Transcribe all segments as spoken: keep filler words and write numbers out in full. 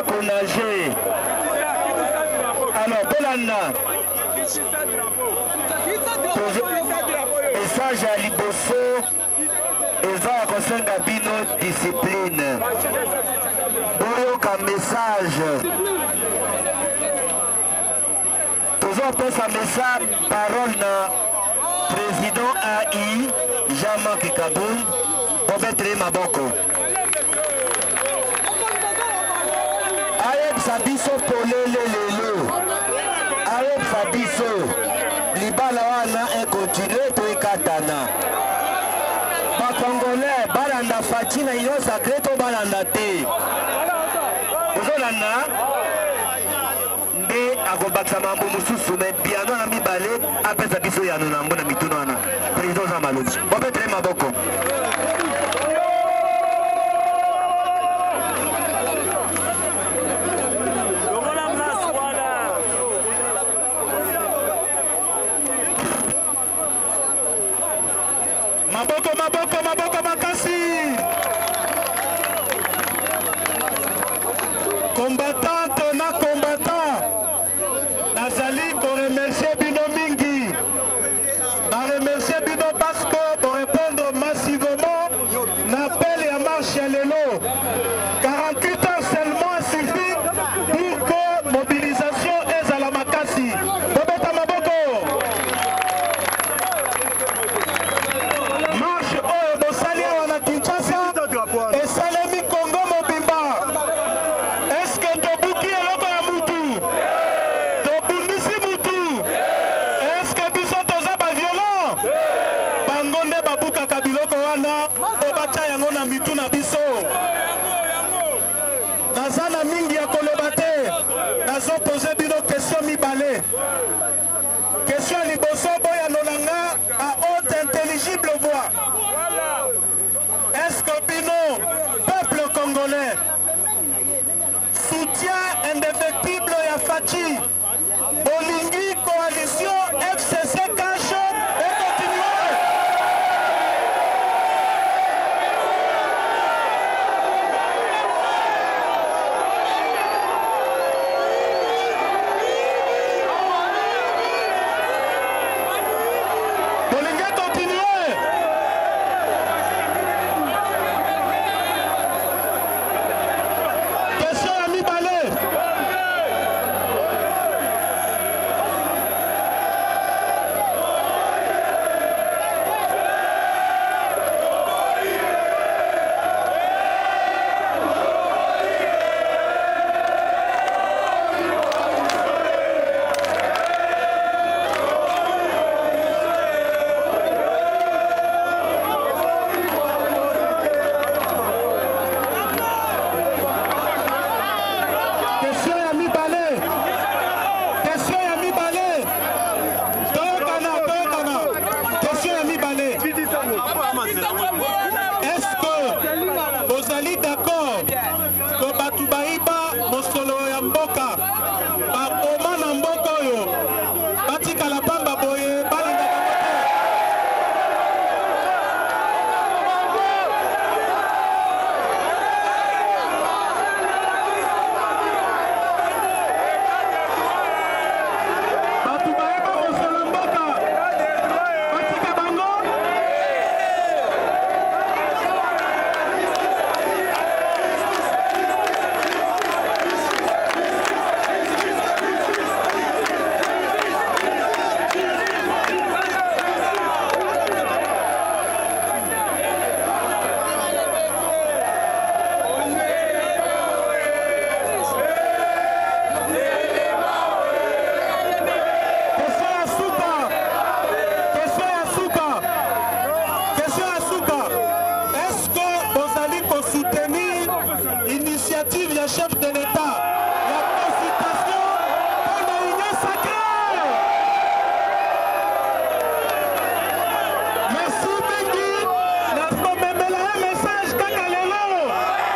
pour nager. Alors, Bolanda. Message à Liboso. Et ça, à conseil Gabino, discipline. Boyoka message. Toujours après sa message, parole na président A I, Jean-Marc Kabund, pour mettre Maboko. Ayeb Sabiso Polele Lelo. Ayeb Sabiso. Libala wana et continue to ikatana. Ba Congolais, balanda fatina yo sacré to balanda te. Ozolanda. Nde akobakisa mambo mususu me biano na mibale apesa biso ya nona mbona mituno wana. Président Jean Malobi. Bobe tre maboko. Maboko, maboko, maboko, makasi. Combattant, na combattant. Nazali pour remercier Bino Mingi. Na remercier Bino parce que pour répondre massivement, l'appel et à marche à l'élo. quarante-huit heures seulement suffit pour que mobilisation est à la makasi. Bobeta maboko. Et Salemi Congo Mobimba. Est-ce que Tobuki est là pour Moutou? Tobundisi Moutou. Est-ce que Bissot Ozaba violent? Bangonde Babuka Kabiloko Wana. Obacha Yangona Mitu na Biso. Nazana Mingi ya Kolobate. Nazo posé bino question Mibale. Question Liboso Boya Nolanga à haute intelligible voix. Est-ce que Bino, peuple congolais, soutien indéfectible à Fachi, Bolingi, coalition F C C cache et continue? Bolingi continue. Est-ce que vous allez d'accord que Batubaïba, Mosolo Yamboka, Oma Namboko yo, Batika la Pamba Boye, Balanda chef de l'État, la consultation pour la union sacrée. Merci Bengi, la promesse un message Kakalelo.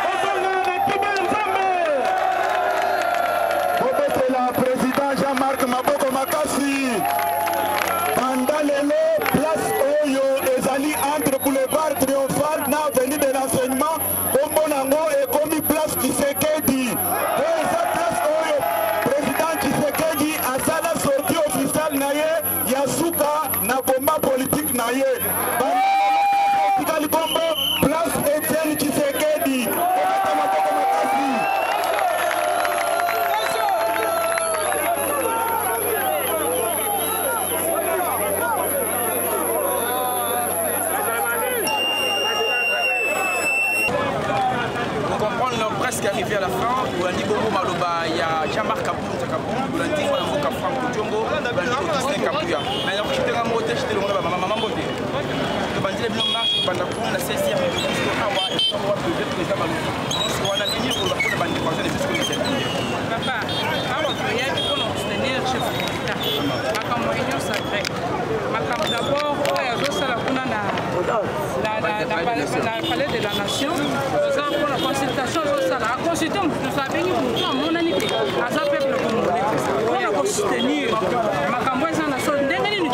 Bonjour la président Jean-Marc Maboko Makasi. Pendant l'élo, place Oyo ezali entre boulevard triomphal na avenue de l'enseignement, Kombonango et commis place Tshisekedi. Presque arrivé à la fin, Diongo Maloba, il y a Marc Kabund, Kabund, Franck, Diongo, Augustin, Kabuya. Mais alors, je suis en mode, je suis en mode, maman mode. Le bandit est bien marché pendant la seizième édition de Hawaï, on va le président Maloba. On a gagné pour la première bandit français de fiscalité. Papa, alors, il y a des gens qui sont venus chez vous. Ma campagne sacrée. Ma campagne d'abord, il y a deux salles à la palais de la nation. Nous avons la consultation. La constitution, nous avons venu pour mon année. À sa peuple congolais. On a soutenir ma campagne sans la solde. Nous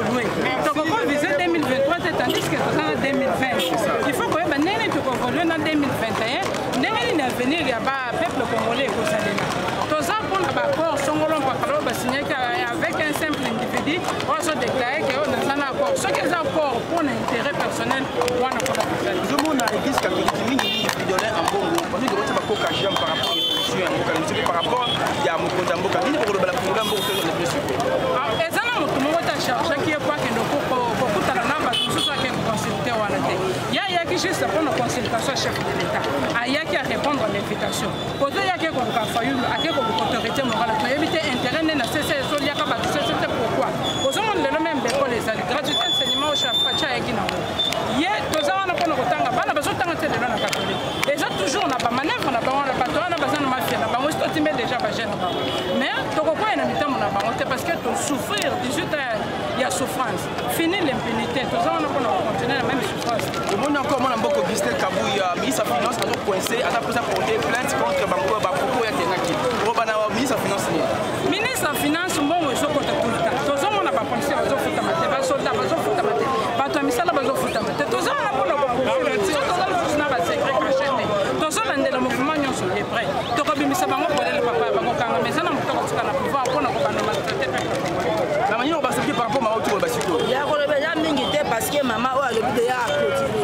avons visé deux mille vingt-trois, tandis que nous sommes en deux mille vingt. Il faut que nous avons en deux mille vingt et un. Nous avons venir à peuple congolais. Tous ça pour l'accord, Songolon Pakalo va signer avec un simple individu, on se déclare qu'on a un accord. Ce qui est accord pour l'intérêt personnel, on a pas de Je m'en ai l'église catholique, qui donnait un bon goût. On dit que c'est pas caché par rapport à l'évolution, par rapport à mon condambo, qui est pour le programme pour le blessure. Et ça, nous avons cherché qui est quoi que nous pouvons beaucoup de la nave, tout ça qui est consulté au Alaté. Il y a qui juste pour nos consultations chef de l'État. Il y a qui a répondre à l'invitation. Pour il y a qui a fallu à qui autorité morale pour éviter intérêt n'a cessé de il y a pas de c'était pourquoi. Aux hommes le même école les alliés gratuité enseignement au chef Facha et Guinao. Il y a tous ça on a pas le temps on a besoin de temps de la catholique. Les autres toujours on n'a pas manœuvre on n'a pas on n'a pas on a besoin de mafia on a pas on se timé déjà pas gêne mais to ko pas en temps on a pas parce que tu souffrir dix-huit heures il y a souffrance. Fini l'impunité tout ça on a pas continuer la même souffrance. Le monde encore mon amboko Augustin Kabuya ministre de finance a coincé à la place porter plainte contre Bango Bakoko ya Tenaki. Robana ministre de finance ministre de finance mon zo ko tout le temps. Tout ça on a pas pensé aux autres futamate ba soldat ba zo futamate. Ba to misala ba zo futamate. Tout ça on a pas le tout ça on a pas secret caché. Tout ça on le mouvement nyon so est prêt. To ko bimisa bango pour le papa bango kanga mais ça na mutoko tukana pouvoir pour na ko kana maltraiter. La manière on va s'appuyer par rapport à autour basiko. Ya ko le ya mingi te parce que maman o alobi de ya clôturer.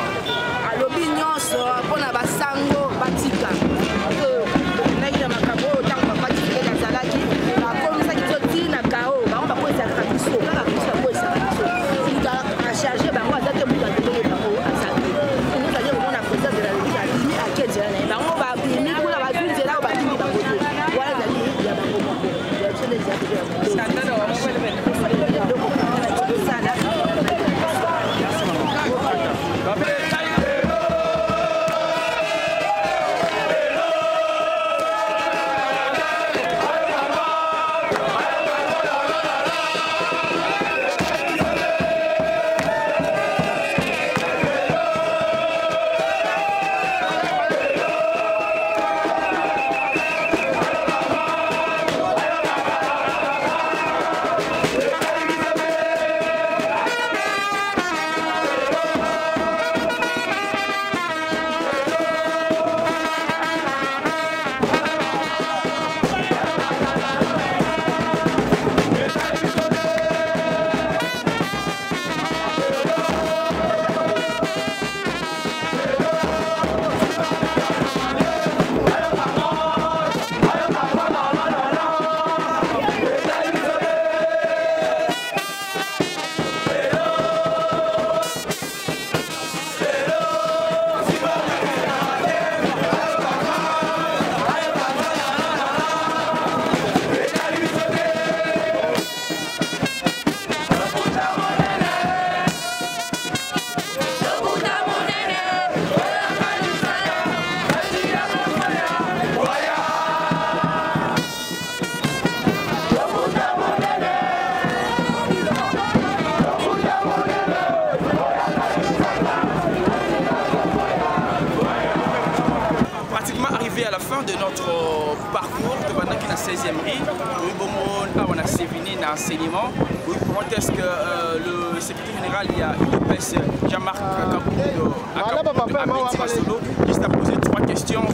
Alobi nyonso pona basango batika. Nagi na makabo tango bapatika kazalaki. Ba komisa kitoti na kao ba on ba ko sa kabiso kaka kusa ko sa kabiso. Il a chargé bango azate mu ka tele bango azate. Nous allons on a président de la République à Kenya na bango ba bini kula ba tunze la ba bini bango. Wala zali ya bango moko. Ya chele za bango. Sandalo wa mwele bene. À la fin de notre parcours, pendant qu'il y a seizième riz, on a séviné dans l'enseignement. Comment est-ce que euh, le secrétaire général, il y a U P S, Marc, Kabund, à Kabund, à Métis, qui a posé trois questions pour les populations.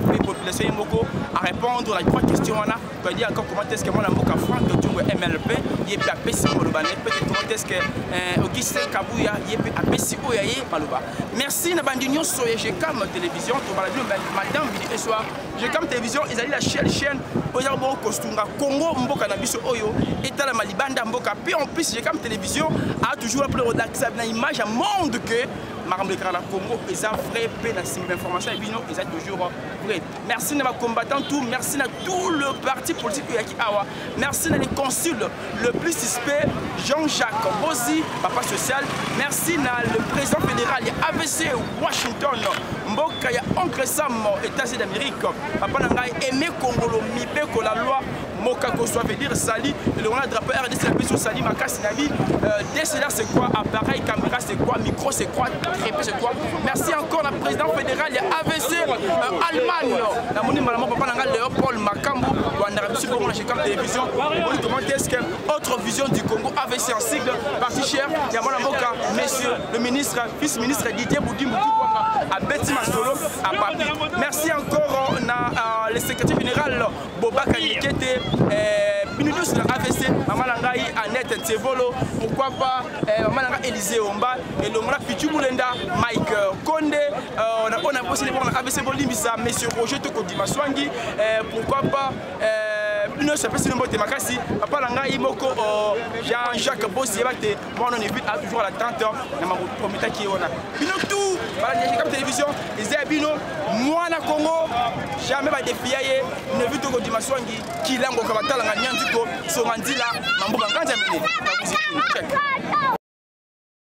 population moko à répondre à trois questions là pour dire encore comment est-ce que moi la mboka Franck Diongo M L P yé pe apesi moloba peut-être comment est-ce que Augustin Kabuya yé pe apesi oyaye maloba. Merci na bandi nyonso ya G C A M télévision to bala madame midi et soir G C A M télévision ils allaient la chaîne chaîne oya bo kostunga Congo mboka na biso oyo etala malibanda mboka puis en plus G C A M télévision a toujours appelé relaxer na image à monde que Marc le Congo est un vrai peu d'information et puis nous ils sont toujours vrai. Merci à nos combattants tout, merci à tout le parti politique qui awa. Merci à les consuls le plus suspect Jean-Jacques Bossi, papa social. Merci à le président fédéral A V C Washington, Mboka ya oncle Sam États-Unis d'Amérique. Papa nangai aimé Congolo mibeko la loi Moka Koso veut dire Sali, le on a drapeau R D C la sur Sali Makasi Nabi. D S L R c'est quoi, appareil caméra c'est quoi, micro c'est quoi, trépied c'est quoi. Merci encore à président fédéral A V C Allemagne. La monnaie maman papa nangai Léopold Makambo, on a reçu pour la G C A M télévision. On comment est-ce que autre vision du Congo A V C en sigle parti cher, il y a mon avocat, monsieur le ministre, vice-ministre Didier Boudi Boudi à Betty Masolo, à Papi. Merci encore à le secrétaire général Boba Kanyekete, Binudus de A V C, Maman Langai, Annette Tsevolo, pourquoi pas Maman Langai Élisée Omba, et le Mora Pichu Moulenda, Mike Konde, on a on a possible pour la A V C Bolimbisa, monsieur Roger Toko Dimaswangi, pourquoi pas Nous sommes passés dans le Makasi, papa Langa Imoko, Jean-Jacques Bossi, moi on évite toujours à la trente heures, dans ma comité qui est là. Bino tout, voilà, G C A M télévision, les Bino, moi na Congo, jamais pas défier, ne vu tout Dimaswangi, qui l'a encore battu la Nyandiko, Somandila, Mambo Banganja Mene.